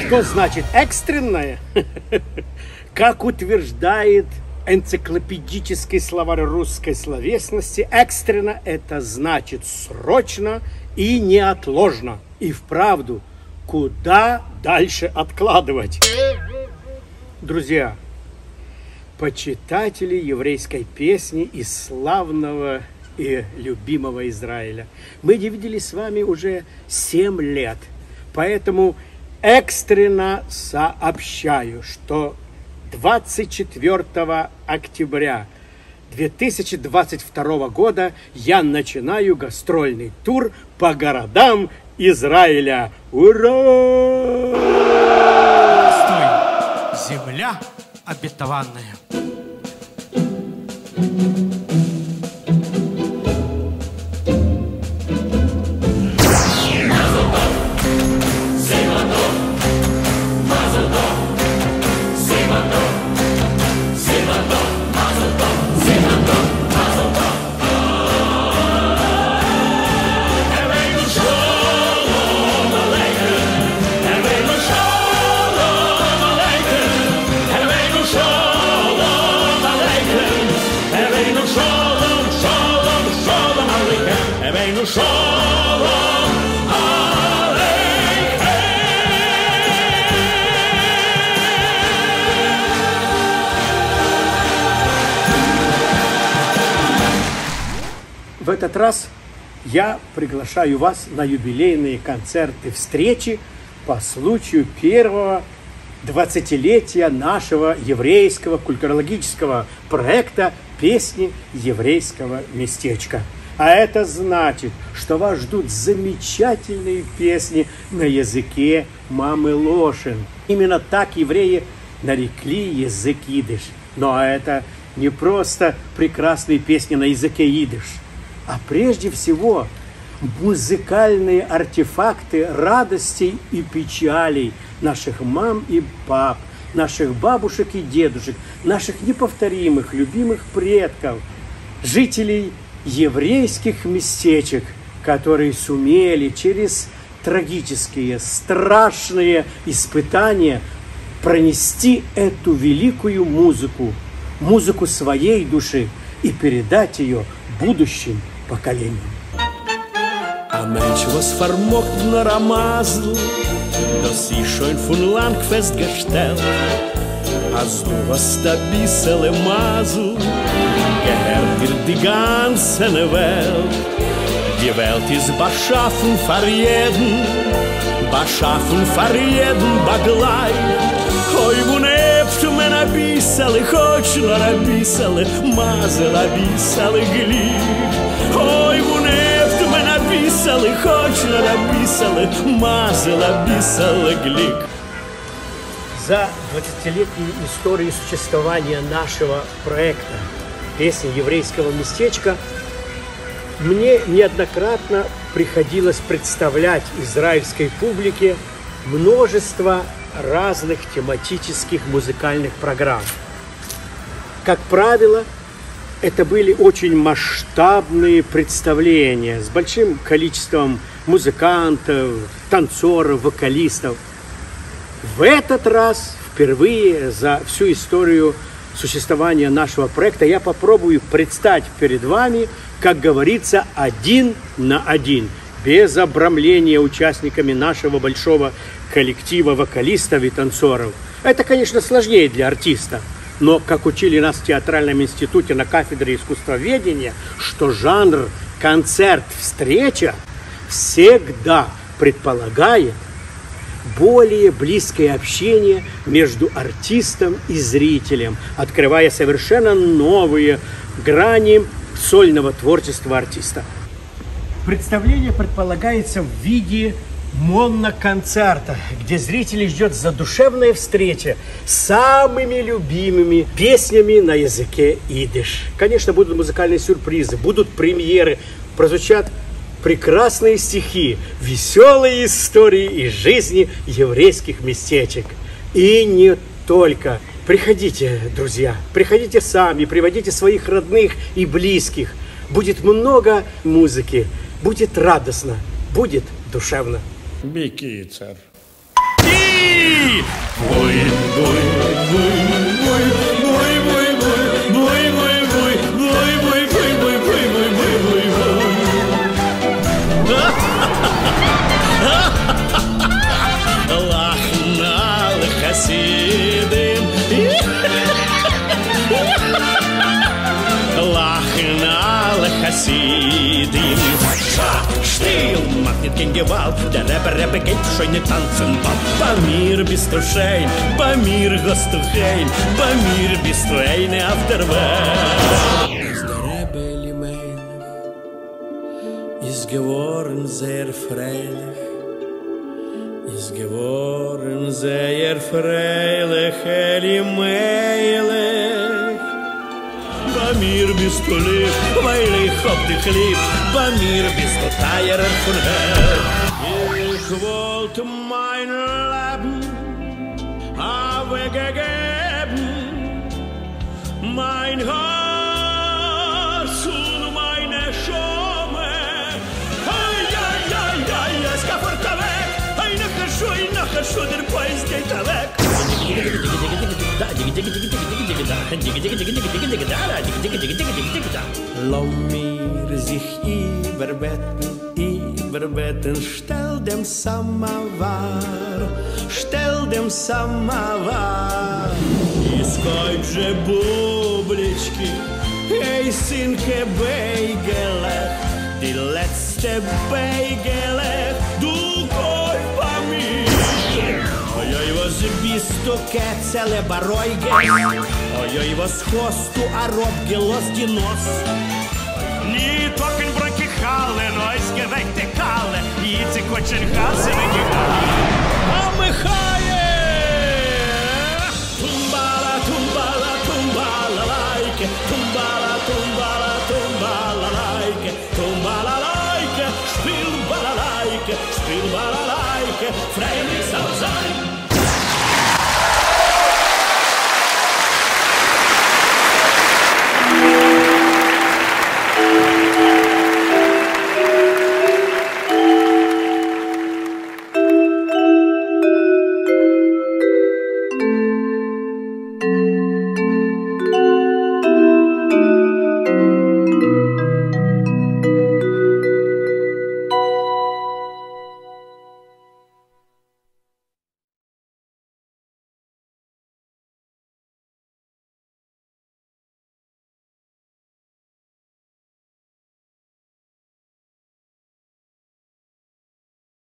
Что значит экстренное? Как утверждает энциклопедический словарь русской словесности, экстренно это значит срочно и неотложно. И вправду, куда дальше откладывать? Друзья, почитатели еврейской песни из славного и любимого Израиля, мы не виделись с вами уже 7 лет, поэтому экстренно сообщаю, что 24 октября 2022 года я начинаю гастрольный тур по городам Израиля. Ура! Стой! Земля обетованная. В этот раз я приглашаю вас на юбилейные концерты встречи по случаю первого 20-летия нашего еврейского культурологического проекта «Песни еврейского местечка». А это значит, что вас ждут замечательные песни на языке мамы Лошин. Именно так евреи нарекли язык идиш. Но это не просто прекрасные песни на языке идиш, а прежде всего музыкальные артефакты радостей и печалей наших мам и пап, наших бабушек и дедушек, наших неповторимых, любимых предков, жителей еврейских местечек, которые сумели через трагические, страшные испытания пронести эту великую музыку, музыку своей души и передать ее будущим поколениям. Ein Mensch, was vermocht nur am Masel, das ist schon von lang festgestellt. Als du hast ein bisschen Masel, gehört dir die ganze Welt. Die Welt ist beschaffen für jeden, begleich. Ой, вунепт мен a bissel, хоч nur a bissel, Masel a bissel glück. Ой, вунепт мен a bissel, хоч nur a bissel, Masel a bissel glück. За 20-летнюю историю существования нашего проекта «Песни еврейского местечка» мне неоднократно приходилось представлять израильской публике множество разных тематических музыкальных программ. Как правило, это были очень масштабные представления с большим количеством музыкантов, танцоров, вокалистов. В этот раз, впервые за всю историю существования нашего проекта, я попробую предстать перед вами, как говорится, 1 на 1, без обрамления участниками нашего большого коллектива вокалистов и танцоров. Это, конечно, сложнее для артиста, но, как учили нас в театральном институте на кафедре искусствоведения, что жанр концерт-встреча всегда предполагает более близкое общение между артистом и зрителем, открывая совершенно новые грани сольного творчества артиста. Представление предполагается в виде моноконцерта, где зрителей ждет задушевная встреча с самыми любимыми песнями на языке идиш. Конечно, будут музыкальные сюрпризы, будут премьеры, прозвучат прекрасные стихи, веселые истории из жизни еврейских местечек. И не только. Приходите, друзья, приходите сами, приводите своих родных и близких. Будет много музыки, будет радостно, будет душевно. Бикицер. Буй, буй, буй, буй, буй, буй, буй, буй, буй, буй, буй, буй, буй, буй, буй, буй, буй, буй. Лахна лхасидим, Лахна лхасидим. Штил, махнет кенгевал, der Rebbe geht schöne tanzen bald. Bei mir bist du schön, bei mir hast du heim, bei mir bist du eine auf der Welt. Der Rebbe Elimelech ist geworden sehr freilich, ist geworden sehr freilich, Elimelech. Bei mir bist du lieb, weil ich hab dich lieb. Bei mir bist du teurer von Hell. Ich wollte mein Leben aufgegeben, mein Herz und meine Schome. Ai, ai, ai, ai, es geht weg. Ai, nachher schon, der Poist geht weg. Lass mir sich überbetten, stell dem Samawar, Искать бублички, ey, Sinke Beigelech, die letzte Beigelech, du Gott bei mir. Ой-ой, was bist du, Kätzele Baroige? Ой-ой, was hast du, Arob, gelost die Nuss? Nie trocken Brücke Kalle, neus geweckte Kalle, jetzt in Kutschen Hase,